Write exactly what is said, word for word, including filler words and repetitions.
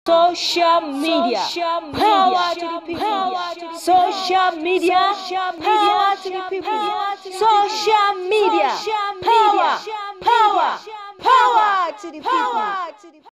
Social media, power to the people. Social media, power to the people. Social media, power, power, power to the people.